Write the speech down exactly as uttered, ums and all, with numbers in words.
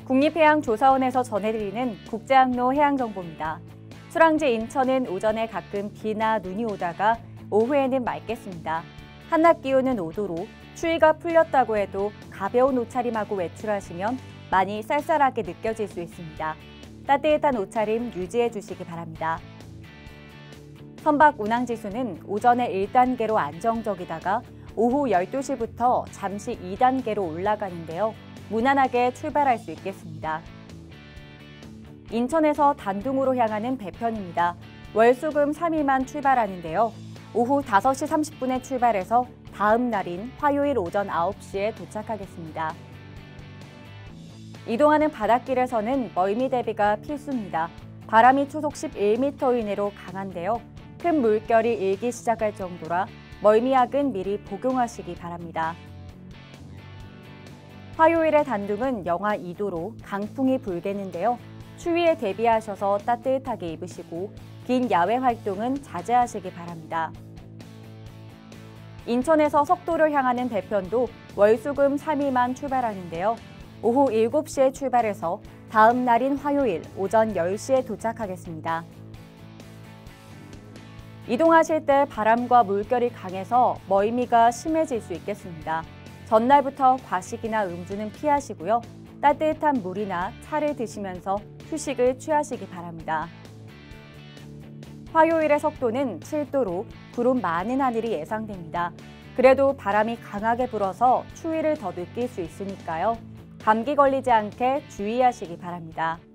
국립해양조사원에서 전해드리는 국제항로 해양정보입니다. 출항지 인천은 오전에 가끔 비나 눈이 오다가 오후에는 맑겠습니다. 한낮 기온은 오 도로 추위가 풀렸다고 해도 가벼운 옷차림하고 외출하시면 많이 쌀쌀하게 느껴질 수 있습니다. 따뜻한 옷차림 유지해 주시기 바랍니다. 선박 운항지수는 오전에 일 단계로 안정적이다가 오후 열두 시부터 잠시 이 단계로 올라가는데요. 무난하게 출발할 수 있겠습니다. 인천에서 단둥으로 향하는 배편입니다. 월수금 삼 일만 출발하는데요. 오후 다섯 시 삼십 분에 출발해서 다음 날인 화요일 오전 아홉 시에 도착하겠습니다. 이동하는 바닷길에서는 멀미 대비가 필수입니다. 바람이 초속 십일 미터 이내로 강한데요. 큰 물결이 일기 시작할 정도라 멀미약은 미리 복용하시기 바랍니다. 화요일의 단둥은 영하 이 도로 강풍이 불겠는데요. 추위에 대비하셔서 따뜻하게 입으시고 긴 야외 활동은 자제하시기 바랍니다. 인천에서 석도를 향하는 배편도 월수금 삼 일만 출발하는데요. 오후 일곱 시에 출발해서 다음 날인 화요일 오전 열 시에 도착하겠습니다. 이동하실 때 바람과 물결이 강해서 멀미가 심해질 수 있겠습니다. 전날부터 과식이나 음주는 피하시고요. 따뜻한 물이나 차를 드시면서 휴식을 취하시기 바랍니다. 화요일의 석도는 칠 도로 구름 많은 하늘이 예상됩니다. 그래도 바람이 강하게 불어서 추위를 더 느낄 수 있으니까요. 감기 걸리지 않게 주의하시기 바랍니다.